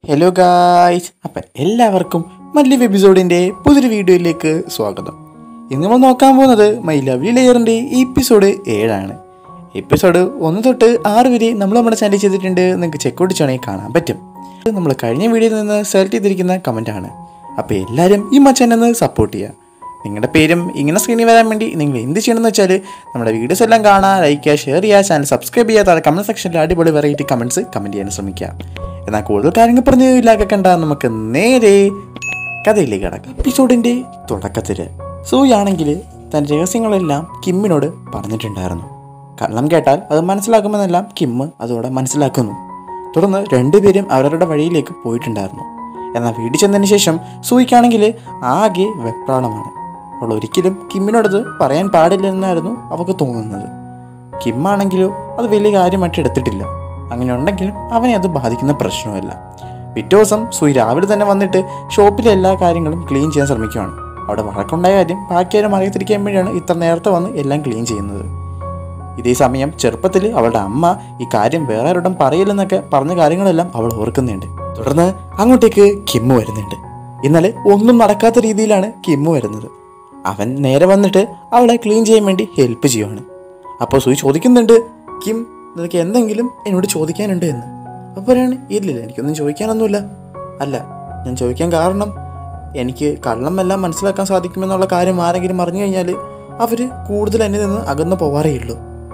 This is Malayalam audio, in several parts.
ഹലോ ഗായ്സ്, അപ്പം എല്ലാവർക്കും മല്ലു വെബിസോഡിൻ്റെ പുതിയൊരു വീഡിയോയിലേക്ക് സ്വാഗതം. ഇന്ന് നമ്മൾ നോക്കാൻ പോകുന്നത് മൈ ലവ്ലി ലെയറിൻ്റെ എപ്പിസോഡ് 7 എപ്പിസോഡ് 1 തൊട്ട് 6 വരെ നമ്മൾ നമ്മുടെ ചാനൽ ചെയ്തിട്ടുണ്ട്. നിങ്ങൾക്ക് ചെക്കൗട്ട് ചെയ്യണമെങ്കിൽ കാണാൻ പറ്റും. നമ്മൾ കഴിഞ്ഞ വീഡിയോയിൽ നിന്ന് സെലക്ട് ചെയ്തിരിക്കുന്ന കമൻറ്റാണ്. അപ്പോൾ എല്ലാവരും ഈ മച്ചാനൊന്ന് സപ്പോർട്ട് ചെയ്യുക. നിങ്ങളുടെ പേരും ഇങ്ങനെ സ്ക്രീനിൽ വരാൻ വേണ്ടി നിങ്ങൾ എന്ത് ചെയ്യണമെന്ന് വെച്ചാൽ നമ്മുടെ വീഡിയോസ് എല്ലാം കാണുക, ലൈക്ക് ചെയ്യുക, ഷെയർ ചെയ്യുക, ചാനൽ സബ്സ്ക്രൈബ് ചെയ്യാത്ത കമൻറ്റ് സെക്ഷനിൽ അടിപൊളി വെറൈറ്റി കമൻറ്റ്സ് കമൻറ്റ് ചെയ്യാൻ ശ്രമിക്കുക. എന്നാൽ കൂടുതൽ കാര്യങ്ങൾ പറഞ്ഞ് ഇല്ലാക്കണ്ട, നമുക്ക് നേരെ കഥയിലേക്ക് കിടക്കാം. എപ്പിസോഡിൻ്റെ തുടക്കത്തിൽ സൂയാണെങ്കിൽ തൻ്റെ രഹസ്യങ്ങളെല്ലാം കിമ്മിനോട് പറഞ്ഞിട്ടുണ്ടായിരുന്നു. കള്ളം കേട്ടാൽ അത് മനസ്സിലാക്കുമെന്നെല്ലാം കിമ്മ് അതോടെ മനസ്സിലാക്കുന്നു. തുടർന്ന് രണ്ടുപേരും അവരവരുടെ വഴിയിലേക്ക് പോയിട്ടുണ്ടായിരുന്നു. എന്നാൽ വീട്ടിൽ ചെന്നതിന് ശേഷം സൂയിക്കാണെങ്കിൽ ആകെ വെപ്രാളമാണ്. അവൾ ഒരിക്കലും കിമ്മിനോടത് പറയാൻ പാടില്ലെന്നായിരുന്നു അവൾക്ക് തോന്നുന്നത്. കിമ്മാണെങ്കിലോ അത് വലിയ കാര്യമായിട്ട് എടുത്തിട്ടില്ല. അങ്ങനെ ഉണ്ടെങ്കിലും അവനെ അത് ബാധിക്കുന്ന പ്രശ്നമല്ല. പിറ്റേ ദിവസം സൂയി രാവിലെ തന്നെ വന്നിട്ട് ഷോപ്പിലെ എല്ലാ കാര്യങ്ങളും ക്ലീൻ ചെയ്യാൻ ശ്രമിക്കുകയാണ്. അവിടെ വഴക്കുണ്ടായ കാര്യം ബാക്കിയാരും അറിയത്തിരിക്കാൻ വേണ്ടിയാണ് ഇത്ര നേരത്തെ വന്ന് എല്ലാം ക്ലീൻ ചെയ്യുന്നത്. ഇതേ സമയം ചെറുപ്പത്തിൽ അവളുടെ അമ്മ ഈ കാര്യം വേറെ ആരോടും പറയില്ലെന്നൊക്കെ പറഞ്ഞ കാര്യങ്ങളെല്ലാം അവൾ ഓർക്കുന്നുണ്ട്. തുടർന്ന് അങ്ങോട്ടേക്ക് കിമ്മ് വരുന്നുണ്ട്. ഇന്നലെ ഒന്നും നടക്കാത്ത രീതിയിലാണ് കിമ്മ് വരുന്നത്. അവൻ നേരെ വന്നിട്ട് അവളെ ക്ലീൻ ചെയ്യാൻ വേണ്ടി ഹെൽപ്പ് ചെയ്യുവാണ്. അപ്പോൾ സൂയി ചോദിക്കുന്നുണ്ട്, കിം നിനക്ക് എന്തെങ്കിലും എന്നോട് ചോദിക്കാനുണ്ട് എന്ന്. അപ്പോൾ പറയാണ്, ഇല്ലില്ല, എനിക്കൊന്നും ചോദിക്കാനൊന്നുമില്ല. അല്ല, ഞാൻ ചോദിക്കാൻ കാരണം എനിക്ക് കള്ളമെല്ലാം മനസ്സിലാക്കാൻ സാധിക്കുമെന്നുള്ള കാര്യം ആരെങ്കിലും അറിഞ്ഞു കഴിഞ്ഞാൽ അവർ കൂടുതൽ എന്നെ നിന്ന് അകന്നു പോവാറേ ഉള്ളൂ.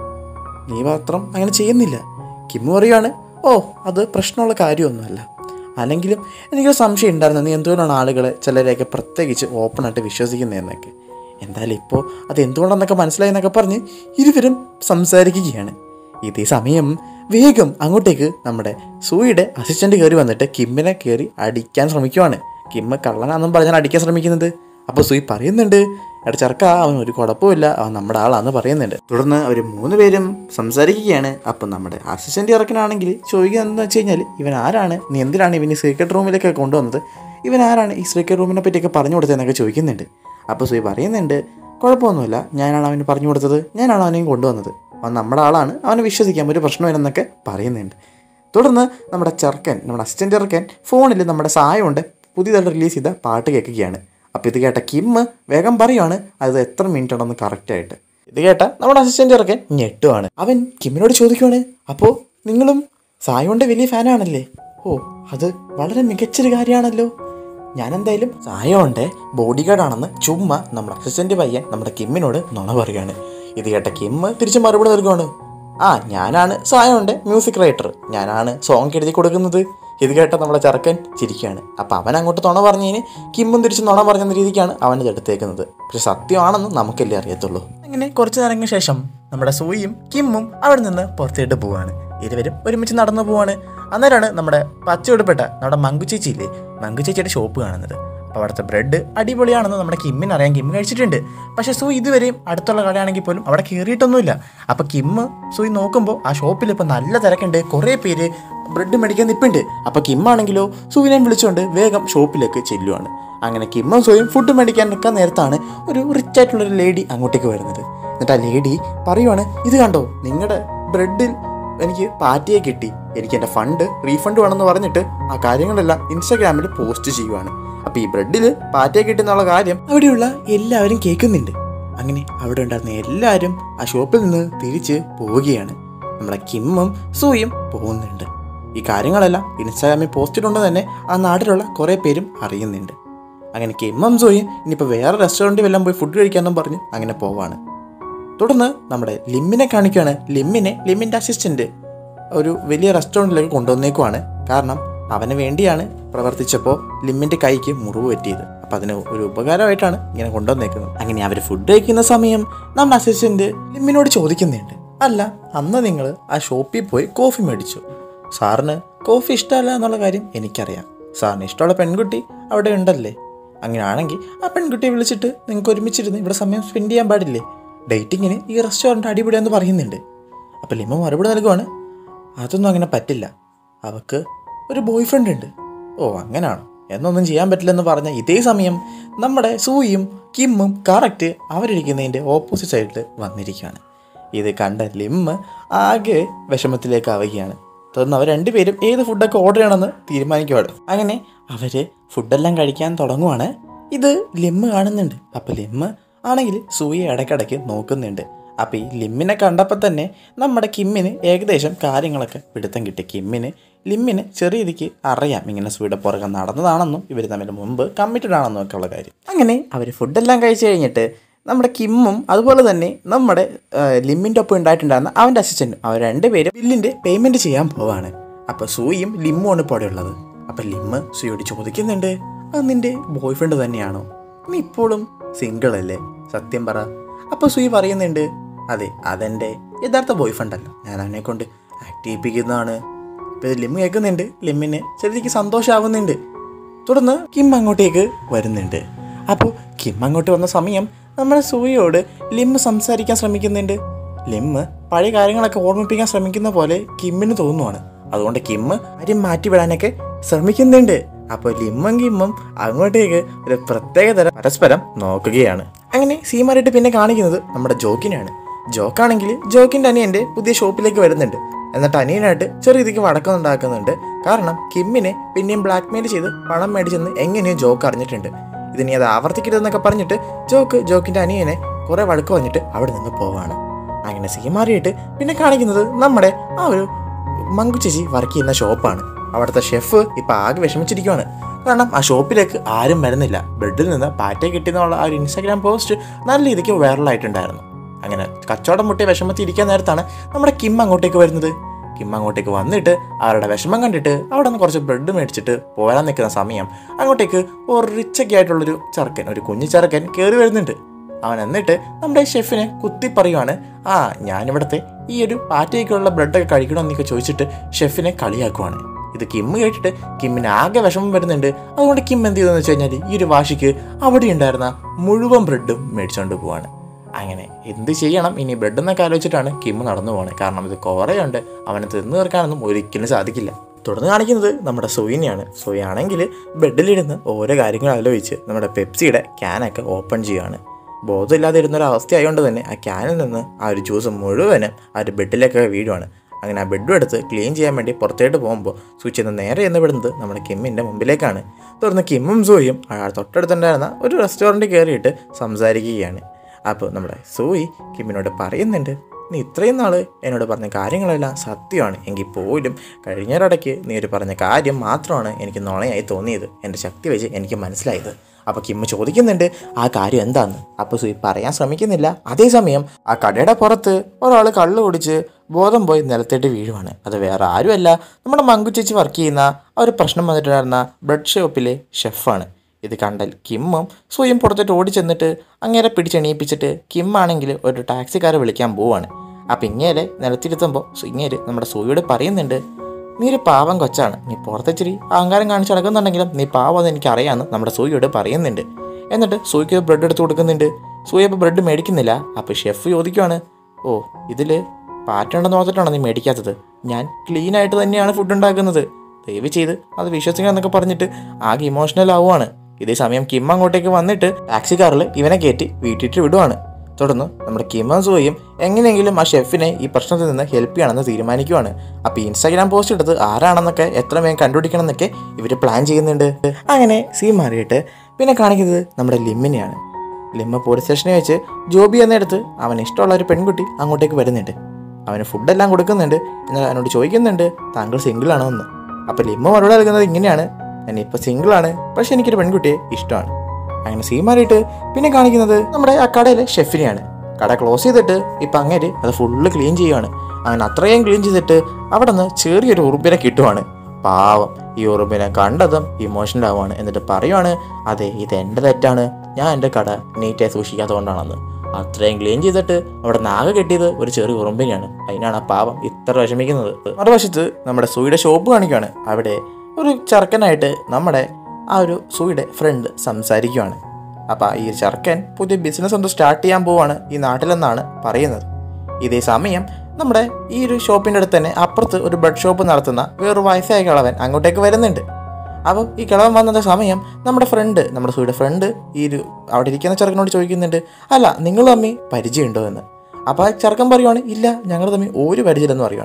നീ മാത്രം അങ്ങനെ ചെയ്യുന്നില്ല. കിമ്മ് പറയുകയാണ്, ഓ അത് പ്രശ്നമുള്ള കാര്യമൊന്നുമല്ല. അല്ലെങ്കിലും എനിക്കൊരു സംശയം ഉണ്ടായിരുന്നു, നീ എന്തുകൊണ്ടാണ് ആളുകളെ ചിലരെയൊക്കെ പ്രത്യേകിച്ച് ഓപ്പണായിട്ട് വിശ്വസിക്കുന്നതെന്നൊക്കെ. എന്തായാലും ഇപ്പോൾ അത് എന്തുകൊണ്ടെന്നൊക്കെ മനസ്സിലായെന്നൊക്കെ പറഞ്ഞ് ഇരുവരും സംസാരിക്കുകയാണ്. ഇതേ സമയം വേഗം അങ്ങോട്ടേക്ക് നമ്മുടെ സൂയിയുടെ അസിസ്റ്റൻ്റ് കയറി വന്നിട്ട് കിമ്മിനെ കയറി അടിക്കാൻ ശ്രമിക്കുവാണ്. കിമ്മ് കള്ളനാണെന്നും പറഞ്ഞാൽ അടിക്കാൻ ശ്രമിക്കുന്നത്. അപ്പോൾ സൂയി പറയുന്നുണ്ട്, എടാ ചെറുക്ക, അവൻ ഒരു കുഴപ്പമില്ല, അവൻ നമ്മുടെ ആളാണെന്ന് പറയുന്നുണ്ട്. തുടർന്ന് അവർ 3 പേരും സംസാരിക്കുകയാണ്. അപ്പം നമ്മുടെ അസിസ്റ്റൻ്റ് ഇറക്കനാണെങ്കിൽ ചോദിക്കുക എന്താണെന്ന് വെച്ച് കഴിഞ്ഞാൽ, ഇവൻ ആരാണ്, നീ എന്തിനാണ് ഇവൻ ഈ സീക്രട്ട് റൂമിലേക്ക് കൊണ്ടുവന്നത്, ഇവൻ ആരാണ് ഈ സീക്രട്ട് റൂമിനെ പറ്റിയൊക്കെ പറഞ്ഞു കൊടുത്തതെന്നൊക്കെ ചോദിക്കുന്നുണ്ട്. അപ്പോൾ സൂയി പറയുന്നുണ്ട്, കുഴപ്പമൊന്നുമില്ല, ഞാനാണ് അവന് പറഞ്ഞു കൊടുത്തത്, ഞാനാണ് അവനെയും കൊണ്ടുവന്നത്, അവൻ നമ്മുടെ ആളാണ്, അവനെ വിശ്വസിക്കാം, ഒരു പ്രശ്നമില്ലെന്നൊക്കെ പറയുന്നുണ്ട്. തുടർന്ന് നമ്മുടെ ചെറുക്കൻ, നമ്മുടെ അസിസ്റ്റൻ്റ് ഇറക്കൻ ഫോണിൽ നമ്മുടെ സായോണ്ട് പുതിയതായിട്ട് റിലീസ് ചെയ്ത പാട്ട് കേൾക്കുകയാണ്. അപ്പോൾ ഇത് കേട്ട കിമ്മ് വേഗം പറയുവാണ് അത് എത്ര മിനിറ്റ് ഉണ്ടെന്ന് കറക്റ്റായിട്ട്. ഇത് കേട്ട നമ്മുടെ അസിസ്റ്റൻ്റ് ഇറക്കൻ ഞെട്ടുവാണ്. അവൻ കിമ്മിനോട് ചോദിക്കുവാണ്, അപ്പോൾ നിങ്ങളും സായോൻ്റെ വലിയ ഫാനാണല്ലേ? ഓ, അത് വളരെ മികച്ചൊരു കാര്യമാണല്ലോ. ഞാനെന്തായാലും സായോൻ്റെ ബോഡി ഗാർഡാണെന്ന് ചുമ്മാ നമ്മുടെ അസിസ്റ്റൻ്റ് പയ്യൻ നമ്മുടെ കിമ്മിനോട് നുണ പറയുകയാണ്. ഇത് കേട്ട കിമ്മ് തിരിച്ച് മറുപടി നൽകുവാണ്, ഞാനാണ് സായോൻ്റെ മ്യൂസിക് റൈറ്റർ, ഞാനാണ് സോങ് എഴുതി കൊടുക്കുന്നത്. ഇത് കേട്ട നമ്മുടെ ചെറുക്കൻ ചിരിക്കുകയാണ്. അപ്പം അവൻ അങ്ങോട്ട് നുണ പറഞ്ഞതിന് കിമ്മും തിരിച്ച് നുണ പറഞ്ഞ രീതിക്കാണ് അവൻ്റെ എടുത്തേക്കുന്നത്. പക്ഷെ സത്യമാണെന്ന് നമുക്കല്ലേ അറിയത്തുള്ളൂ. അങ്ങനെ കുറച്ച് നേരങ്ങൾക്ക് ശേഷം നമ്മുടെ സൂയിയും കിമ്മും അവിടെ നിന്ന് പുറത്തേട്ട് പോവാണ്. ഇരുവരും ഒരുമിച്ച് നടന്നു പോവാണ്. അന്നേരമാണ് നമ്മുടെ പച്ചയൊടുപ്പെട്ട നമ്മുടെ മങ്കുച്ചേച്ചിയില്ലേ, മങ്കുച്ചേച്ചിയുടെ ഷോപ്പ് കാണുന്നത്. അപ്പോൾ അവിടുത്തെ ബ്രെഡ് അടിപൊളിയാണെന്ന് നമ്മുടെ കിമ്മിന് അറിയാം. കിമ്മ് കഴിച്ചിട്ടുണ്ട്. പക്ഷേ സൂയി ഇതുവരെയും അടുത്തുള്ള കടയാണെങ്കിൽ പോലും അവിടെ കയറിയിട്ടൊന്നുമില്ല. അപ്പോൾ കിമ്മ് സൂയി നോക്കുമ്പോൾ ആ ഷോപ്പിൽ ഇപ്പോൾ നല്ല തിരക്കുണ്ട്, കുറേ പേര് ബ്രെഡ് മേടിക്കാൻ നിൽപ്പുണ്ട്. അപ്പോൾ കിമ്മാണെങ്കിലോ സൂയിനെ വിളിച്ചുകൊണ്ട് വേഗം ഷോപ്പിലേക്ക് ചെല്ലുവാണ്. അങ്ങനെ കിമ്മും സൂയും ഫുഡ് മേടിക്കാൻ നിൽക്കാൻ നേരത്താണ് ഒരു റിച്ച് ആയിട്ടുള്ളൊരു ലേഡി അങ്ങോട്ടേക്ക് വരുന്നത്. എന്നിട്ട് ആ ലേഡി പറയുവാണ്, ഇത് കണ്ടോ, നിങ്ങളുടെ ബ്രെഡിൽ എനിക്ക് പാറ്റിയെ കിട്ടി, എനിക്ക് എൻ്റെ ഫണ്ട് റീഫണ്ട് വേണമെന്ന് പറഞ്ഞിട്ട് ആ കാര്യങ്ങളെല്ലാം ഇൻസ്റ്റാഗ്രാമിൽ പോസ്റ്റ് ചെയ്യുവാണ്. അപ്പോൾ ഈ ബ്രെഡിൽ പാറ്റിയെ കിട്ടുന്നുള്ള കാര്യം അവിടെയുള്ള എല്ലാവരും കേൾക്കുന്നുണ്ട്. അങ്ങനെ അവിടെ ഉണ്ടായിരുന്ന എല്ലാവരും ആ ഷോപ്പിൽ നിന്ന് തിരിച്ച് പോവുകയാണ്. നമ്മുടെ കിമ്മും സൂയും പോകുന്നുണ്ട്. ഈ കാര്യങ്ങളെല്ലാം ഇൻസ്റ്റാഗ്രാമിൽ പോസ്റ്റ് ഇട്ടുകൊണ്ട് തന്നെ ആ നാട്ടിലുള്ള കുറേ പേരും അറിയുന്നുണ്ട്. അങ്ങനെ കിമ്മും സൂയും ഇനിയിപ്പോൾ വേറെ റെസ്റ്റോറൻറ്റിൽ വല്ലതും പോയി ഫുഡ് കഴിക്കാമെന്നും പറഞ്ഞ് അങ്ങനെ പോവാണ്. തുടർന്ന് നമ്മുടെ ലിമ്മിനെ കാണിക്കുകയാണ്. ലിമ്മിൻ്റെ അസിസ്റ്റൻ്റ് ഒരു വലിയ റെസ്റ്റോറൻറ്റിലേക്ക് കൊണ്ടുവന്നേക്കുവാണ്. കാരണം അവന് വേണ്ടിയാണ് പ്രവർത്തിച്ചപ്പോൾ ലിമ്മിൻ്റെ കൈക്ക് മുറിവ് പറ്റിയത്. അപ്പോൾ അതിന് ഒരു ഉപകാരമായിട്ടാണ് ഇങ്ങനെ കൊണ്ടുവന്നേക്കുന്നത്. അങ്ങനെ അവർ ഫുഡ് കഴിക്കുന്ന സമയം നമ്മുടെ അസിസ്റ്റൻ്റ് ലിമ്മിനോട് ചോദിക്കുന്നുണ്ട്, അല്ല, അന്ന് നിങ്ങൾ ആ ഷോപ്പിൽ പോയി കോഫി മേടിച്ചു, സാറിന് കോഫി ഇഷ്ടമല്ല എന്നുള്ള കാര്യം എനിക്കറിയാം, സാറിന് ഇഷ്ടമുള്ള പെൺകുട്ടി അവിടെ ഉണ്ടല്ലേ, അങ്ങനെയാണെങ്കിൽ ആ പെൺകുട്ടിയെ വിളിച്ചിട്ട് നിങ്ങൾക്ക് ഒരുമിച്ചിരുന്ന് ഇവിടെ സമയം സ്പെൻഡ് ചെയ്യാൻ പാടില്ലേ, ഡേറ്റിങ്ങിന് ഈ റെസ്റ്റോറൻറ്റ് അടിപൊളിയാന്ന് പറയുന്നുണ്ട്. അപ്പോൾ ലിമ്മ മറുപടി നൽകുവാണ്, അതൊന്നും അങ്ങനെ പറ്റില്ല, അവൾക്ക് ഒരു ബോയ് ഫ്രണ്ട് ഉണ്ട്. ഓ അങ്ങനെയാണോ, എന്നൊന്നും ചെയ്യാൻ പറ്റില്ലെന്ന് പറഞ്ഞ ഇതേ സമയം നമ്മുടെ സൂയും കിമ്മും കറക്റ്റ് അവരിരിക്കുന്നതിൻ്റെ ഓപ്പോസിറ്റ് സൈഡിൽ വന്നിരിക്കുകയാണ്. ഇത് കണ്ട ലിമ്മ് ആകെ വിഷമത്തിലേക്ക് ആവുകയാണ്. തുടർന്ന് അവർ രണ്ടുപേരും ഏത് ഫുഡൊക്കെ ഓർഡർ ചെയ്യണമെന്ന് തീരുമാനിക്കുവാണ്. അങ്ങനെ അവർ ഫുഡെല്ലാം കഴിക്കാൻ തുടങ്ങുവാണ്. ഇത് ലിമ്മ് കാണുന്നുണ്ട്. അപ്പോൾ ലിമ്മ് ആണെങ്കിൽ സൂയെ ഇടയ്ക്കിടയ്ക്ക് നോക്കുന്നുണ്ട്. അപ്പോൾ ഈ ലിമ്മിനെ കണ്ടപ്പോൾ തന്നെ നമ്മുടെ കിമ്മിന് ഏകദേശം കാര്യങ്ങളൊക്കെ പിടുത്തം കിട്ടി. ലിമ്മിന് ചെറിയ രീതിക്ക് അറിയാം ഇങ്ങനെ സൂയുടെ പുറകെ നടന്നതാണെന്നും ഇവർ തമ്മിൽ മുമ്പ് കമ്മിറ്റഡ് ആണെന്നും ഒക്കെ ഉള്ള കാര്യം. അങ്ങനെ അവർ ഫുഡെല്ലാം കഴിച്ച് കഴിഞ്ഞിട്ട് നമ്മുടെ കിമ്മും അതുപോലെ തന്നെ നമ്മുടെ ലിമ്മിൻ്റെ ഒപ്പം ഉണ്ടായിട്ടുണ്ടായിരുന്ന അവൻ്റെ അസിസ്റ്റൻറ്റും അവർ രണ്ടുപേരും ബില്ലിൻ്റെ പേയ്മെൻറ്റ് ചെയ്യാൻ പോവാണ്. അപ്പോൾ സൂയും ലിമ്മുമാണ് ഇപ്പോൾ അവിടെ ഉള്ളത്. അപ്പോൾ ലിമ്മ് സൂയോട് ചോദിക്കുന്നുണ്ട്, അത് നിൻ്റെ ബോയ് ഫ്രണ്ട് തന്നെയാണോ? നീ ഇപ്പോഴും സിംഗിൾ അല്ലേ? സത്യം പറ. അപ്പോൾ സൂയി പറയുന്നുണ്ട്, അതെ, അതെൻ്റെ യഥാർത്ഥ ബോയ് ഫ്രണ്ടല്ല, ഞാൻ അവനെ കൊണ്ട് ആക്ട് ചെയ്യിപ്പിക്കുന്നതാണ്. ഇപ്പോൾ ഇത് ലിമ്മ് കേൾക്കുന്നുണ്ട്. ലിമ്മിന് ചെറിയ സന്തോഷമാവുന്നുണ്ട്. തുടർന്ന് കിം അങ്ങോട്ടേക്ക് വരുന്നുണ്ട്. അപ്പോൾ കിം അങ്ങോട്ട് വന്ന സമയം നമ്മുടെ സൂയിയോട് ലിമ്മ് സംസാരിക്കാൻ ശ്രമിക്കുന്നുണ്ട്. ലിമ്മ് പഴയ കാര്യങ്ങളൊക്കെ ഓർമ്മിപ്പിക്കാൻ ശ്രമിക്കുന്ന പോലെ കിമ്മിന് തോന്നുവാണ്. അതുകൊണ്ട് കിമ്മ് കാര്യം മാറ്റിവിടാനൊക്കെ ശ്രമിക്കുന്നുണ്ട്. അപ്പോൾ ലിമ്മും കിമ്മും അങ്ങോട്ടേക്ക് ഒരു പ്രത്യേകതരം പരസ്പരം നോക്കുകയാണ്. അങ്ങനെ സീമാരായിട്ട് പിന്നെ കാണിക്കുന്നത് നമ്മുടെ ജോക്കിനാണ്. ജോക്കാണെങ്കിൽ ജോക്കിൻ്റെ അനിയൻ്റെ പുതിയ ഷോപ്പിലേക്ക് വരുന്നുണ്ട്. എന്നിട്ട് അനിയനായിട്ട് ചെറിയ രീതിക്ക് വടക്കമുണ്ടാക്കുന്നുണ്ട്. കാരണം കിമ്മിനെ പിന്നെയും ബ്ലാക്ക് മെയിൽ ചെയ്ത് പണം മേടിച്ചെന്ന് എങ്ങനെയോ ജോക്ക് അറിഞ്ഞിട്ടുണ്ട്. ഇതിനി അത് ആവർത്തിക്കരുതെന്നൊക്കെ പറഞ്ഞിട്ട് ജോക്കിൻ്റെ അനിയനെ കുറേ വഴക്ക് പറഞ്ഞിട്ട് അവിടെ നിന്ന് പോവാണ്. അങ്ങനെ സീമാറിയിട്ട് പിന്നെ കാണിക്കുന്നത് നമ്മുടെ ആ ഒരു മങ്കു ചേച്ചി വർക്ക് ചെയ്യുന്ന ഷോപ്പാണ്. അവിടുത്തെ ഷെഫ് ഇപ്പം ആകെ വിഷമിച്ചിരിക്കുകയാണ്. കാരണം ആ ഷോപ്പിലേക്ക് ആരും വരുന്നില്ല. ബെഡിൽ നിന്ന് പാറ്റയെ കിട്ടിയെന്നുള്ള ആ ഒരു ഇൻസ്റ്റാഗ്രാം പോസ്റ്റ് നല്ല രീതിക്ക് വൈറലായിട്ടുണ്ടായിരുന്നു. അങ്ങനെ കച്ചവടം മുട്ടിയ വിഷമത്തിരിക്കാൻ നേരത്താണ് നമ്മുടെ കിം അങ്ങോട്ടേക്ക് വരുന്നത്. കിം അങ്ങോട്ടേക്ക് വന്നിട്ട് അവരുടെ വിഷമം കണ്ടിട്ട് അവിടെ നിന്ന് കുറച്ച് ബ്രെഡ് മേടിച്ചിട്ട് പോരാൻ നിൽക്കുന്ന സമയം അങ്ങോട്ടേക്ക് ഒരു റിച്ചൊക്കെ ആയിട്ടുള്ളൊരു ചെറുക്കൻ, ഒരു കുഞ്ഞു ചെറുക്കൻ കയറി വരുന്നുണ്ട്. അവൻ എന്നിട്ട് നമ്മുടെ ഷെഫിനെ കുത്തി പറയുവാണ്, ഞാനിവിടുത്തെ ഈ ഒരു പാറ്റയ്ക്കുള്ള ബ്രെഡൊക്കെ കഴിക്കണമെന്നൊക്കെ ചോദിച്ചിട്ട് ഷെഫിനെ കളിയാക്കുവാണ്. ഇത് കിം കേട്ടിട്ട് കിമ്മിന് ആകെ വിഷമം വരുന്നുണ്ട്. അതുകൊണ്ട് കിം എന്ത് ചെയ്തെന്ന് വെച്ച് കഴിഞ്ഞാൽ ഈ ഒരു വാശിക്ക് അവിടെ ഉണ്ടായിരുന്ന മുഴുവൻ ബ്രെഡും മേടിച്ചുകൊണ്ട് പോവാണ്. അങ്ങനെ എന്ത് ചെയ്യണം ഇനി ബ്രെഡ് എന്നൊക്കെ ആലോചിച്ചിട്ടാണ് കിം നടന്നു പോകുന്നത്. കാരണം ഇത് കുറേയുണ്ട്, അവനെ തിന്നു തീർക്കാനൊന്നും ഒരിക്കലും സാധിക്കില്ല. തുടർന്ന് കാണിക്കുന്നത് നമ്മുടെ സൂയിനെയാണ്. സൂയാണെങ്കിൽ ബെഡിലിരുന്ന് ഓരോ കാര്യങ്ങൾ ആലോചിച്ച് നമ്മുടെ പെപ്സിയുടെ ക്യാനൊക്കെ ഓപ്പൺ ചെയ്യുകയാണ്. ബോധമില്ലാതെ ഇരുന്നൊരവസ്ഥ ആയതുകൊണ്ട് തന്നെ ആ ക്യാനിൽ നിന്ന് ആ ഒരു ജ്യൂസ് മുഴുവനും ആ ഒരു ബെഡിലേക്കൊക്കെ വീഴുവാണ്. അങ്ങനെ ആ ബെഡും എടുത്ത് ക്ലീൻ ചെയ്യാൻ വേണ്ടി പുറത്തേട്ട് പോകുമ്പോൾ സൂചി ചെന്ന് നേരെ എന്ന് വിടുന്നത് നമ്മുടെ കിമ്മിൻ്റെ മുമ്പിലേക്കാണ്. തുടർന്ന് കിമ്മും സൂയും തൊട്ടടുത്തുണ്ടായിരുന്ന ഒരു റെസ്റ്റോറൻറ്റിൽ കയറിയിട്ട് സംസാരിക്കുകയാണ്. അപ്പോൾ നമ്മുടെ സൂയി കിമ്മിനോട് പറയുന്നുണ്ട്, നീ ഇത്രയും നാൾ എന്നോട് പറഞ്ഞ കാര്യങ്ങളെല്ലാം സത്യമാണ് എങ്കിൽ പോലും കഴിഞ്ഞൊരിടയ്ക്ക് നീ ഒരു പറഞ്ഞ കാര്യം മാത്രമാണ് എനിക്ക് നുണയായി തോന്നിയത്, എൻ്റെ ശക്തി വെച്ച് എനിക്ക് മനസ്സിലായത്. അപ്പോൾ കിമ്മ് ചോദിക്കുന്നുണ്ട് ആ കാര്യം എന്താണെന്ന്. അപ്പോൾ സൂയി പറയാൻ ശ്രമിക്കുന്നില്ല. അതേസമയം ആ കടയുടെ പുറത്ത് ഒരാൾ കള്ള് കുടിച്ച് ബോധം പോയി നിലത്തേട്ട് വീഴുവാണ്. അത് വേറെ ആരുമല്ല, നമ്മുടെ മങ്കു ചേച്ചി വർക്ക് ചെയ്യുന്ന ആ ഒരു പ്രശ്നം വന്നിട്ടുണ്ടായിരുന്ന ബ്രെഡ് ഷോപ്പിലെ ഷെഫാണ്. ഇത് കണ്ടാൽ കിമ്മും സൂയും പുറത്തോട്ട് ഓടിച്ചെന്നിട്ട് അങ്ങേരെ പിടിച്ചെണീപ്പിച്ചിട്ട് കിമ്മാണെങ്കിൽ ഒരു ടാക്സിക്കാരെ വിളിക്കാൻ പോവാണ്. അപ്പം ഇങ്ങേരെ നിലത്തിരുത്തുമ്പോൾ ഇങ്ങേര് നമ്മുടെ സൂയോട് പറയുന്നുണ്ട്, നീ ഒരു പാവം കൊച്ചാണ്, നീ പുറത്തിച്ചിരി അഹങ്കാരം കാണിച്ച് നടക്കുന്നുണ്ടെങ്കിലും നീ പാവമെന്ന് എനിക്കറിയാമെന്ന് നമ്മുടെ സൂയോട് പറയുന്നുണ്ട്. എന്നിട്ട് സൂയ്ക്ക് ബ്രെഡ് എടുത്ത് കൊടുക്കുന്നുണ്ട്. സൂയ ഇപ്പോൾ ബ്രെഡ് മേടിക്കുന്നില്ല. അപ്പോൾ ഷെഫ് ചോദിക്കുവാണ്, ഇതിൽ പാറ്റുണ്ടെന്ന് ഓർത്തിട്ടാണോ നീ മേടിക്കാത്തത്? ഞാൻ ക്ലീനായിട്ട് തന്നെയാണ് ഫുഡ് ഉണ്ടാക്കുന്നത്, ദയവ് ചെയ്ത് അത് വിശ്വസിക്കണം എന്നൊക്കെ പറഞ്ഞിട്ട് ആകെ ഇമോഷണൽ ആവുകയാണ്. ഇതേ സമയം കിം അങ്ങോട്ടേക്ക് വന്നിട്ട് ടാക്സി കാറിൽ ഇവനെ കയറ്റി വീട്ടിട്ട് വിടുവാണ്. തുടർന്ന് നമ്മുടെ കിമ്മും സൂയും എങ്ങനെയെങ്കിലും ആ ഷെഫിനെ ഈ പ്രശ്നത്തിൽ നിന്ന് ഹെൽപ്പ് ചെയ്യണമെന്ന് തീരുമാനിക്കുവാണ്. അപ്പോൾ ഇൻസ്റ്റാഗ്രാം പോസ്റ്റ് എടുത്ത് ആരാണെന്നൊക്കെ എത്ര വേഗം കണ്ടുപിടിക്കണം എന്നൊക്കെ ഇവർ പ്ലാൻ ചെയ്യുന്നുണ്ട്. അങ്ങനെ സീൻ മാറിയിട്ട് പിന്നെ കാണിക്കുന്നത് നമ്മുടെ ലിമ്മിനെയാണ്. ലിമ്മ പോലീസ് സ്റ്റേഷനിൽ വെച്ച് ജോബി എന്നെടുത്ത് അവന് ഇഷ്ടമുള്ള ഒരു പെൺകുട്ടി അങ്ങോട്ടേക്ക് വരുന്നുണ്ട്. അവന് ഫുഡെല്ലാം കൊടുക്കുന്നുണ്ട്. എന്നാൽ അവനോട് ചോദിക്കുന്നുണ്ട്, താങ്കൾ സിംഗിളാണോ എന്ന്. അപ്പോൾ ലിമ്മ മറുപടി നൽകുന്നത് ഇങ്ങനെയാണ്, ഞാനിപ്പോൾ സിംഗിളാണ്, പക്ഷെ എനിക്കൊരു പെൺകുട്ടിയെ ഇഷ്ടമാണ്. അങ്ങനെ സീൻ മാറിയിട്ട് പിന്നെ കാണിക്കുന്നത് നമ്മുടെ ആ കടയിലെ ഷെഫിനെയാണ്. കട ക്ലോസ് ചെയ്തിട്ട് ഇപ്പം അങ്ങേര് അത് ഫുള്ള് ക്ലീൻ ചെയ്യുവാണ്. അങ്ങനെ അത്രയും ക്ലീൻ ചെയ്തിട്ട് അവിടെ നിന്ന് ചെറിയൊരു ഉറുമ്പിനെ കിട്ടുവാണ്. പാവം ഈ ഉറുമ്പിനെ കണ്ടതും ഇമോഷണൽ ആവുകയാണ്. എന്നിട്ട് പറയുവാണ്, അതെ ഇത് എൻ്റെ തെറ്റാണ്, ഞാൻ എൻ്റെ കട നീറ്റായി സൂക്ഷിക്കാത്തതുകൊണ്ടാണെന്ന്. അത്രയും ക്ലീൻ ചെയ്തിട്ട് അവിടെ നാഗ കെട്ടിയത് ഒരു ചെറിയ ഉറുമ്പിനെയാണ്. അതിനാണ് ആ പാവം ഇത്ര വിഷമിക്കുന്നത്. മറുവശത്ത് നമ്മുടെ സൂയുടെ ഷോപ്പ് കാണിക്കുകയാണ്. അവിടെ ഒരു ചെറുക്കനായിട്ട് നമ്മുടെ ആ ഒരു സൂയുടെ ഫ്രണ്ട് സംസാരിക്കുവാണ്. അപ്പോൾ ഈ ചെറുക്കൻ പുതിയ ബിസിനസ് ഒന്ന് സ്റ്റാർട്ട് ചെയ്യാൻ പോവാണ് ഈ നാട്ടിലെന്നാണ് പറയുന്നത്. ഇതേ സമയം നമ്മുടെ ഈ ഒരു ഷോപ്പിൻ്റെ അടുത്ത് തന്നെ അപ്പുറത്ത് ഒരു ബ്രെഡ് ഷോപ്പ് നടത്തുന്ന വേറൊരു വയസ്സായ കിളവൻ അങ്ങോട്ടേക്ക് വരുന്നുണ്ട്. അപ്പോൾ ഈ കിളവൻ വന്ന സമയം നമ്മുടെ സൂയുടെ ഫ്രണ്ട് ഈ ഒരു അവിടെ ഇരിക്കുന്ന ചെറുക്കനോട് ചോദിക്കുന്നുണ്ട്, അല്ല നിങ്ങൾ തമ്മിൽ പരിചയമുണ്ടോ എന്ന്. അപ്പോൾ ആ ചെറുക്കൻ പറയുവാണ്, ഇല്ല ഞങ്ങൾ തമ്മിൽ ഒരു പരിചയമില്ലെന്ന് പറയുവാണ്.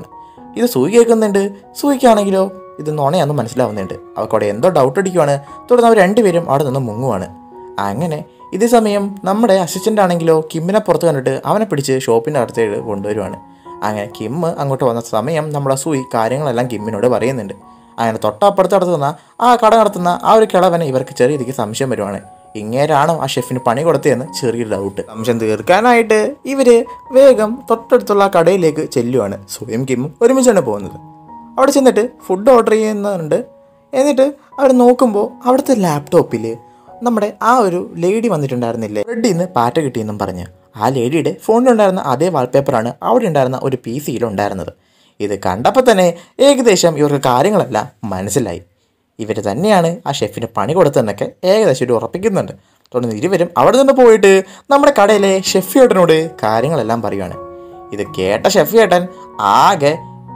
ഇത് സൂയി കേൾക്കുന്നുണ്ട്. സൂയിക്കാണെങ്കിലോ ഇത് നുണയാണെന്ന് മനസ്സിലാവുന്നുണ്ട്. അവൾക്കവിടെ എന്തോ ഡൗട്ട് അടിക്കുവാണ്. തുടർന്ന് അവർ രണ്ടുപേരും അവിടെ നിന്ന് മുങ്ങുവാണ്. അങ്ങനെ ഇതേ സമയം നമ്മുടെ അസിസ്റ്റൻ്റ് ആണെങ്കിലോ കിമ്മിനെ പുറത്ത് കണ്ടിട്ട് അവനെ പിടിച്ച് ഷോപ്പിൻ്റെ അടുത്തേക്ക് കൊണ്ടുവരുവാണ്. അങ്ങനെ കിം അങ്ങോട്ട് വന്ന സമയം നമ്മുടെ സൂയി കാര്യങ്ങളെല്ലാം കിമ്മിനോട് പറയുന്നുണ്ട്. അങ്ങനെ തൊട്ടപ്പുറത്ത് നടത്തുന്ന ആ കട നടത്തുന്ന ആ ഒരു കിളവനെ ഇവർക്ക് ചെറിയ രീതിക്ക് സംശയം വരുവാണ്. ഇങ്ങേരാണോ ആ ഷെഫിന് പണി കൊടുത്തതെന്ന് ചെറിയൊരു ഡൗട്ട്. സംശയം തീർക്കാനായിട്ട് ഇവർ വേഗം തൊട്ടടുത്തുള്ള കടയിലേക്ക് ചെല്ലുവാണ്. സൂയും കിമ്മും ഒരുമിച്ചാണ് പോകുന്നത്. അവിടെ ചെന്നിട്ട് ഫുഡ് ഓർഡർ ചെയ്യുന്നുണ്ട്. എന്നിട്ട് അവർ നോക്കുമ്പോൾ അവിടുത്തെ ലാപ്ടോപ്പിൽ നമ്മുടെ ആ ഒരു ലേഡി വന്നിട്ടുണ്ടായിരുന്നില്ലേ, റെഡിൽ നിന്ന് പാറ്റ കിട്ടിയെന്നും പറഞ്ഞ് ആ ലേഡിയുടെ ഫോണിലുണ്ടായിരുന്ന അതേ വാൾപേപ്പറാണ് അവിടെ ഉണ്ടായിരുന്ന ഒരു PC ഉണ്ടായിരുന്നത്. ഇത് കണ്ടപ്പോൾ തന്നെ ഏകദേശം ഇവർക്ക് കാര്യങ്ങളെല്ലാം മനസ്സിലായി. ഇവർ തന്നെയാണ് ആ ഷെഫിന് പണി കൊടുത്തതെന്നൊക്കെ ഏകദേശം ഒരു ഉറപ്പിക്കുന്നുണ്ട്. തുടർന്ന് ഇരുവരും അവിടെ നിന്ന് പോയിട്ട് നമ്മുടെ കടയിലെ ഷെഫ് ചേട്ടനോട് കാര്യങ്ങളെല്ലാം പറയുവാണ്. ഇത് കേട്ട ഷെഫ് ചേട്ടൻ ആകെ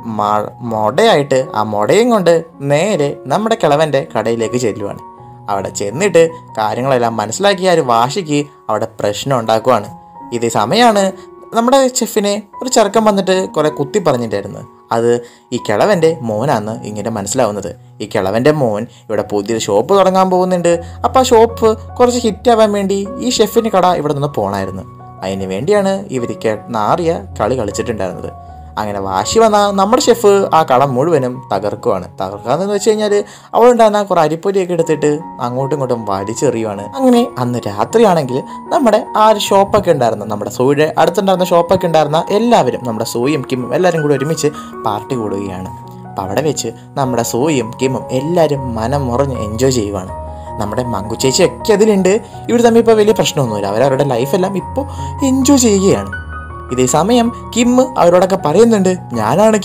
മൊടയായിട്ട് ആ മൊടയും കൊണ്ട് നേരെ നമ്മുടെ കിളവൻ്റെ കടയിലേക്ക് ചെല്ലുവാണ്. അവിടെ ചെന്നിട്ട് കാര്യങ്ങളെല്ലാം മനസ്സിലാക്കിയ ഒരു വാശിക്ക് അവിടെ പ്രശ്നം ഉണ്ടാക്കുവാണ്. ഇതേ സമയമാണ് നമ്മുടെ ഷെഫിനെ ഒരു ചെറുക്കൻ വന്നിട്ട് കുറേ കുത്തി പറഞ്ഞിട്ടായിരുന്നു. അത് ഈ കിളവൻ്റെ മോനാന്ന് ഇങ്ങനെ മനസ്സിലാവുന്നത്. ഈ കിളവൻ്റെ മോൻ ഇവിടെ പുതിയൊരു ഷോപ്പ് തുടങ്ങാൻ പോകുന്നുണ്ട്. അപ്പോൾ ആ ഷോപ്പ് കുറച്ച് ഹിറ്റാവാൻ വേണ്ടി ഈ ഷെഫിൻ്റെ കട ഇവിടെ നിന്ന് പോകണമായിരുന്നു. അതിന് വേണ്ടിയാണ് ഇവർ നാറിയ കളി കളിച്ചിട്ടുണ്ടായിരുന്നത്. അങ്ങനെ വാശി വന്നാൽ നമ്മുടെ ഷെഫ് ആ കട മുഴുവനും തകർക്കുവാണ്. തകർക്കാന്ന് വെച്ച് കഴിഞ്ഞാൽ അവളുണ്ടായിരുന്ന കുറേ അരിപ്പൊരിയൊക്കെ എടുത്തിട്ട് അങ്ങോട്ടും ഇങ്ങോട്ടും വലിച്ചെറിയുവാണ്. അങ്ങനെ അന്ന് രാത്രിയാണെങ്കിൽ നമ്മുടെ ആ ഒരു ഷോപ്പൊക്കെ ഉണ്ടായിരുന്ന നമ്മുടെ സൂയുടെ അടുത്തുണ്ടായിരുന്ന ഷോപ്പൊക്കെ ഉണ്ടായിരുന്ന എല്ലാവരും നമ്മുടെ സൂയും കിമ്മും എല്ലാവരും കൂടി ഒരുമിച്ച് പാർട്ടി കൂടുകയാണ്. അപ്പം അവിടെ വെച്ച് നമ്മുടെ സൂയും കിമ്മും എല്ലാവരും മനം മുറിഞ്ഞ് എൻജോയ് ചെയ്യുവാണ്. നമ്മുടെ മങ്കു ചേച്ചിയൊക്കെ അതിലുണ്ട്. ഇവർ തമ്മിൽ ഇപ്പോൾ വലിയ പ്രശ്നമൊന്നുമില്ല. അവരവരുടെ ലൈഫെല്ലാം ഇപ്പോൾ എൻജോയ് ചെയ്യുകയാണ്. ഇതേ സമയം കിം അവരോടൊക്കെ പറയുന്നുണ്ട്, ഞാനാണ്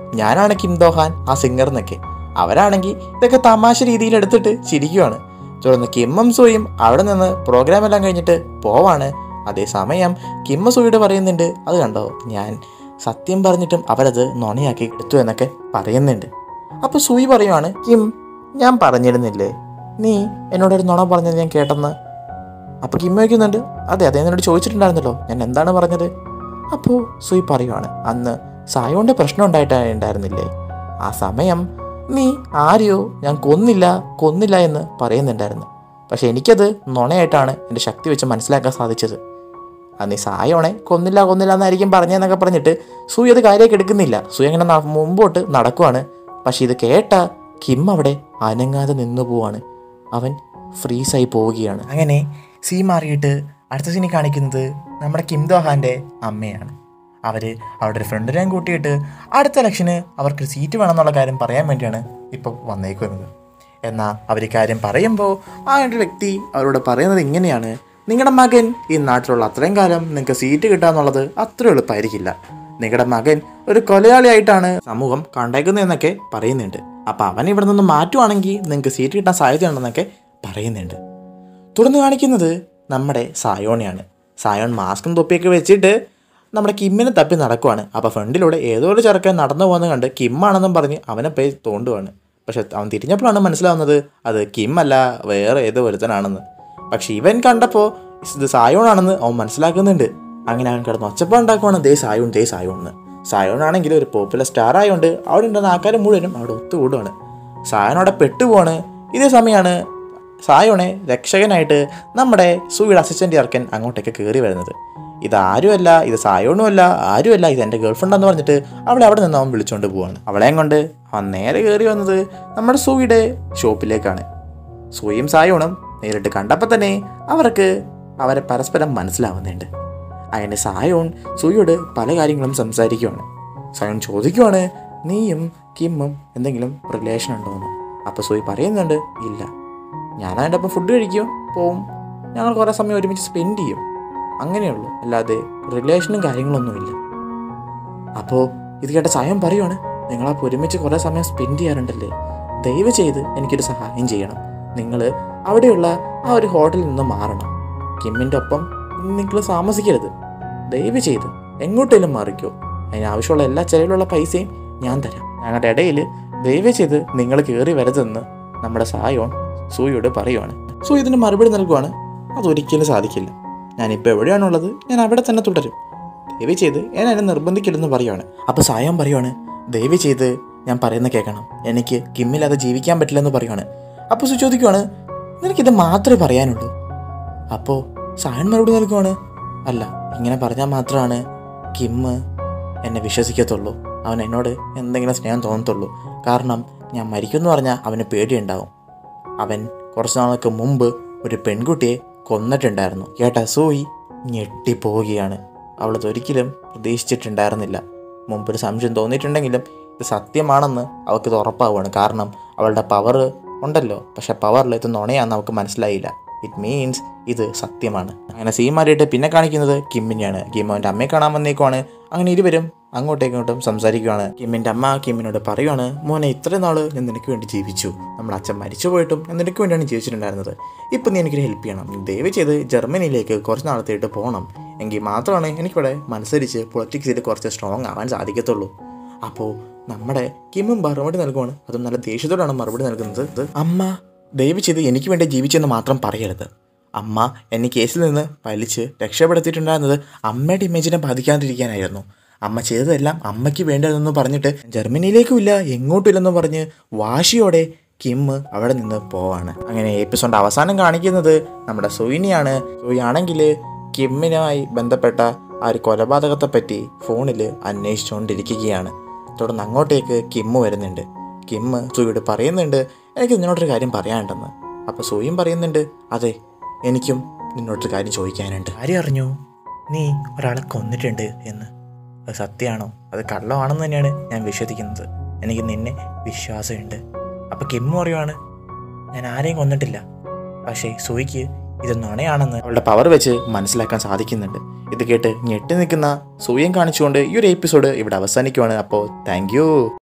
കിം ദോഹാൻ, ആ സിംഗർ എന്നൊക്കെ. അവരാണെങ്കിൽ ഇതൊക്കെ തമാശ രീതിയിൽ എടുത്തിട്ട് ചിരിക്കുവാണ്. തുടർന്ന് കിമ്മും സൂയും അവിടെ നിന്ന് പ്രോഗ്രാം എല്ലാം കഴിഞ്ഞിട്ട് പോവാണ്. അതേസമയം കിം സൂയോട് പറയുന്നുണ്ട്, അത് കണ്ടോ, ഞാൻ സത്യം പറഞ്ഞിട്ടും അവരത് നുണയാക്കി എടുത്തു എന്നൊക്കെ പറയുന്നുണ്ട്. അപ്പോൾ സൂയി പറയുവാണ്, കിം, ഞാൻ പറഞ്ഞിരുന്നില്ലേ നീ എന്നോടൊരു നുണ പറഞ്ഞത് ഞാൻ കേട്ടെന്ന്. അപ്പോൾ കിം വയ്ക്കുന്നുണ്ട്, അതെ എന്നോട് ചോദിച്ചിട്ടുണ്ടായിരുന്നല്ലോ ഞാൻ എന്താണ് പറഞ്ഞത്. അപ്പോൾ സൂയി പറയുവാണ്, അന്ന് സായോൻ്റെ പ്രശ്നം ഉണ്ടായിരുന്നില്ലേ, ആ സമയം നീ ആരെയോ ഞാൻ കൊന്നില്ല എന്ന് പറയുന്നുണ്ടായിരുന്നു. പക്ഷെ എനിക്കത് നുണയായിട്ടാണ് എൻ്റെ ശക്തി വെച്ച് മനസ്സിലാക്കാൻ സാധിച്ചത്. അന്ന് ഈ സായോണെ കൊന്നില്ല എന്നായിരിക്കും പറഞ്ഞതെന്നൊക്കെ പറഞ്ഞിട്ട് സൂയി അത് കാര്യമായിട്ട് എടുക്കുന്നില്ല. സൂയി അങ്ങനെ മുമ്പോട്ട് നടക്കുവാണ്. പക്ഷെ ഇത് കേട്ട കിം അവിടെ അനങ്ങാതെ നിന്നു പോവാണ്. അവൻ ഫ്രീസായി പോവുകയാണ്. അങ്ങനെ സീ മാറിയിട്ട് അടുത്ത സീനി കാണിക്കുന്നത് നമ്മുടെ കിം ദോഹാൻ്റെ അമ്മയാണ്. അവർ അവരുടെ ഒരു ഫ്രണ്ടിനെയും കൂട്ടിയിട്ട് അടുത്ത ഇലക്ഷന് അവർക്ക് സീറ്റ് വേണമെന്നുള്ള കാര്യം പറയാൻ വേണ്ടിയാണ് ഇപ്പോൾ വന്നേക്കുന്നത്. എന്നാൽ അവർ കാര്യം പറയുമ്പോൾ ആ ഒരു വ്യക്തി അവരോട് പറയുന്നത് ഇങ്ങനെയാണ്, നിങ്ങളുടെ മകൻ ഈ നാട്ടിലുള്ള അത്രയും കാലം നിങ്ങൾക്ക് സീറ്റ് കിട്ടുക എന്നുള്ളത് അത്ര എളുപ്പമായിരിക്കില്ല. നിങ്ങളുടെ മകൻ ഒരു കൊലയാളിയായിട്ടാണ് സമൂഹം കണ്ടേക്കുന്നതെന്നൊക്കെ പറയുന്നുണ്ട്. അപ്പോൾ അവൻ ഇവിടെ നിന്ന് മാറ്റുവാണെങ്കിൽ നിങ്ങൾക്ക് സീറ്റ് കിട്ടാൻ സാധ്യതയുണ്ടെന്നൊക്കെ പറയുന്നുണ്ട്. തുടർന്ന് കാണിക്കുന്നത് നമ്മുടെ സായോണെയാണ്. സായോൺ മാസ്കും തൊപ്പിയൊക്കെ വെച്ചിട്ട് നമ്മുടെ കിമ്മിനെ തപ്പി നടക്കുവാണ്. അപ്പോൾ ഫ്രണ്ടിലൂടെ ഏതോ ഒരു ചെറുക്കൻ നടന്നു പോകുന്നത് കണ്ട് കിമ്മാണെന്നും പറഞ്ഞ് അവനെ പോയി തോണ്ടുവാണ്. പക്ഷെ അവൻ തിരിഞ്ഞപ്പോഴാണ് മനസ്സിലാവുന്നത് അത് കിമ്മല്ല, വേറെ ഏതോ ഒരുത്തനാണെന്ന്. പക്ഷെ ഇവൻ കണ്ടപ്പോൾ ഇത് സായോണാണെന്ന് അവൻ മനസ്സിലാക്കുന്നുണ്ട്. അങ്ങനെ അവൻ കിടന്ന് ഒച്ചപ്പാടുണ്ടാക്കുവാണ്, ദേ സായോൺ എന്ന്. സായോണാണെങ്കിൽ ഒരു പോപ്പുലർ സ്റ്റാർ ആയതുകൊണ്ട് അവിടെ ഉണ്ടാകുന്ന ആൾക്കാർ മുഴുവനും അവിടെ ഒത്തുകൂടുവാണ്. സായോൺ അവിടെ പെട്ടുപോവാണ്. ഇതേ സമയമാണ് സായോണെ രക്ഷകനായിട്ട് നമ്മുടെ സൂയുടെ അസിസ്റ്റൻ്റ് ചേർക്കൻ അങ്ങോട്ടേക്ക് കയറി വരുന്നത്. ഇതാരുമല്ല, ഇത് സായോണുമല്ല, ആരുമല്ല, ഇത് എൻ്റെ ഗേൾഫ്രണ്ടാന്ന് പറഞ്ഞിട്ട് അവളെ അവിടെ നിന്ന് അവൻ വിളിച്ചുകൊണ്ട് പോവാണ്. അവളെയും കൊണ്ട് അവൻ നേരെ കയറി വന്നത് നമ്മുടെ സൂയുടെ ഷോപ്പിലേക്കാണ്. സൂയും സായോണും നേരിട്ട് കണ്ടപ്പോൾ തന്നെ അവരെ പരസ്പരം മനസ്സിലാവുന്നുണ്ട്. അങ്ങനെ സായോൺ സൂയോട് പല കാര്യങ്ങളും സംസാരിക്കുവാണ്. സായോൺ ചോദിക്കുവാണ്, നീയും കിമ്മും എന്തെങ്കിലും റിലേഷൻ ഉണ്ടോ എന്ന്. അപ്പോൾ സൂയി പറയുന്നുണ്ട്, ഇല്ല, ഞാൻ അതിൻ്റെ ഒപ്പം ഫുഡ് കഴിക്കും, പോവും, ഞങ്ങൾ കുറേ സമയം ഒരുമിച്ച് സ്പെൻഡ് ചെയ്യും, അങ്ങനെയുള്ളൂ, അല്ലാതെ റിലേഷനും കാര്യങ്ങളൊന്നുമില്ല. അപ്പോൾ ഇത് കേട്ട സായം പറയുവാണ്, നിങ്ങളപ്പോൾ ഒരുമിച്ച് കുറേ സമയം സ്പെൻഡ് ചെയ്യാറുണ്ടല്ലേ, ദയവ് ചെയ്ത് എനിക്കൊരു സഹായം ചെയ്യണം. നിങ്ങൾ അവിടെയുള്ള ആ ഒരു ഹോട്ടലിൽ നിന്ന് മാറണം. കിമ്മിൻ്റെ ഒപ്പം നിങ്ങൾ താമസിക്കരുത്. ദയവ് ചെയ്ത് എങ്ങോട്ടേലും മാറിക്കോ. അതിനാവശ്യമുള്ള എല്ലാ ചിലവിലുള്ള പൈസയും ഞാൻ തരാം. ഞങ്ങളുടെ ഇടയിൽ ദയവ് ചെയ്ത് നിങ്ങൾ കയറി വരരുതെന്ന് നമ്മുടെ സായോൺ സൂയോട് പറയുവാണ്. സൂ ഇതിന് മറുപടി നൽകുവാണ്, അതൊരിക്കലും സാധിക്കില്ല. ഞാനിപ്പോൾ എവിടെയാണുള്ളത് ഞാൻ അവിടെ തന്നെ തുടരും. ദയവ് ചെയ്ത് എന്നെ നിർബന്ധിക്കില്ലെന്ന് പറയുവാണ്. അപ്പോൾ സായോൺ പറയുവാണ്, ദയവ് ചെയ്ത് ഞാൻ പറയുന്ന കേൾക്കണം, എനിക്ക് കിമ്മില്ലാതെ ജീവിക്കാൻ പറ്റില്ലെന്ന് പറയുവാണ്. അപ്പോൾ സു ചോദിക്കുവാണ്, നിനക്കിത് മാത്രമേ പറയാനുള്ളൂ? അപ്പോൾ സായൻ മറുപടി നൽകുവാണ്, അല്ല, ഇങ്ങനെ പറഞ്ഞാൽ മാത്രമാണ് കിമ്മ് എന്നെ വിശ്വസിക്കത്തുള്ളൂ, അവൻ എന്നോട് എന്തെങ്കിലും സ്നേഹം തോന്നത്തുള്ളൂ. കാരണം ഞാൻ മരിക്കുമെന്ന് പറഞ്ഞാൽ അവന് പേടിയുണ്ടാവും. അവൻ കുറച്ച് നാൾക്ക് മുമ്പ് ഒരു പെൺകുട്ടിയെ കൊന്നിട്ടുണ്ടായിരുന്നു. കേട്ടാ സൂയി ഞെട്ടിപ്പോവുകയാണ്. അവളതൊരിക്കലും പ്രതീക്ഷിച്ചിട്ടുണ്ടായിരുന്നില്ല. മുമ്പൊരു സംശയം തോന്നിയിട്ടുണ്ടെങ്കിലും ഇത് സത്യമാണെന്ന് അവൾക്കിത് ഉറപ്പാവുകയാണ്. കാരണം അവളുടെ പവർ ഉണ്ടല്ലോ, പക്ഷെ പവറിൽ ഇത് നുണയാണെന്ന് അവൾക്ക് മനസ്സിലായില്ല. ഇറ്റ് മീൻസ് ഇത് സത്യമാണ്. അങ്ങനെ സീൻ മാറിയിട്ട് പിന്നെ കാണിക്കുന്നത് കിമ്മിനെയാണ്. കിം അവൻ്റെ അമ്മയെ കാണാൻ വന്നേക്കുവാണ്. അങ്ങനെ ഇരുവരും അങ്ങോട്ടും ഇങ്ങോട്ടും സംസാരിക്കുകയാണ്. കിമ്മിൻ്റെ അമ്മ കിമ്മിനോട് പറയുവാണ്, മോനെ, ഇത്രയും നാൾ ഞാൻ നിനക്ക് വേണ്ടി ജീവിച്ചു. നമ്മുടെ അച്ഛൻ മരിച്ചു പോയിട്ടും ഞാൻ നിനക്ക് വേണ്ടിയാണ് ജീവിച്ചിട്ടുണ്ടായിരുന്നത്. ഇപ്പം നീ എനിക്കൊരു ഹെൽപ്പ് ചെയ്യണം. നീ ദയവ് ചെയ്ത് ജർമ്മനിയിലേക്ക് കുറച്ച് നാളത്തേട്ട് പോകണം. എങ്കിൽ മാത്രമാണ് എനിക്കിവിടെ മത്സരിച്ച് പൊളിറ്റിക്സിൽ കുറച്ച് സ്ട്രോങ് ആവാൻ സാധിക്കത്തുള്ളൂ. അപ്പോൾ നമ്മുടെ കിമ്മും മറുപടി നൽകുവാണ്. അതും നല്ല ദേഷ്യത്തോടാണ് മറുപടി നൽകുന്നത്. അമ്മ, ദയവ് ചെയ്ത് എനിക്ക് വേണ്ടി ജീവിച്ചെന്ന് മാത്രം പറയരുത്. അമ്മ എന്നെ കേസിൽ നിന്ന് വലിച്ച് രക്ഷപ്പെടുത്തിയിട്ടുണ്ടായിരുന്നത് അമ്മയുടെ ഇമേജിനെ ബാധിക്കാതിരിക്കാനായിരുന്നു. അമ്മ ചെയ്തതെല്ലാം അമ്മയ്ക്ക് വേണ്ടതെന്ന് പറഞ്ഞിട്ട് ജർമ്മനിയിലേക്കും ഇല്ല എങ്ങോട്ടും ഇല്ലെന്ന് പറഞ്ഞ് വാശിയോടെ കിമ്മ് അവിടെ നിന്ന് പോവാണ്. അങ്ങനെ എപ്പിസോഡിൻ്റെ അവസാനം കാണിക്കുന്നത് നമ്മുടെ സൂയിനെയാണ്. സൂയാണെങ്കിൽ കിമ്മിനുമായി ബന്ധപ്പെട്ട ആ ഒരു കൊലപാതകത്തെപ്പറ്റി ഫോണിൽ അന്വേഷിച്ചുകൊണ്ടിരിക്കുകയാണ്. തുടർന്ന് അങ്ങോട്ടേക്ക് കിമ്മ് വരുന്നുണ്ട്. കിമ്മ് സൂയിയോട് പറയുന്നുണ്ട്, എനിക്ക് നിന്നോടൊരു കാര്യം പറയാനുണ്ടെന്ന്. അപ്പോൾ സൂയും പറയുന്നുണ്ട്, അതെ, എനിക്കും നിന്നോടൊരു കാര്യം ചോദിക്കാനുണ്ട്. കാര്യം അറിഞ്ഞു, നീ ഒരാളെ കൊന്നിട്ടുണ്ട് എന്ന്. അത് സത്യമാണോ? അത് കള്ളമാണെന്ന് തന്നെയാണ് ഞാൻ വിശ്വസിക്കുന്നത്. എനിക്ക് നിന്നെ വിശ്വാസമുണ്ട്. അപ്പോൾ കിമ്മ് പറയുവാണ്, ഞാൻ ആരെയും കൊന്നിട്ടില്ല, പക്ഷേ സൂയിക്ക് ഇത് നുണയാണെന്ന് അവളുടെ പവർ വെച്ച് മനസ്സിലാക്കാൻ സാധിക്കുന്നുണ്ട്. ഇത് കേട്ട് ഞെട്ടി നിൽക്കുന്ന സൂയം കാണിച്ചുകൊണ്ട് ഈ ഒരു എപ്പിസോഡ് ഇവിടെ അവസാനിക്കുവാണ്. അപ്പോൾ താങ്ക് യു.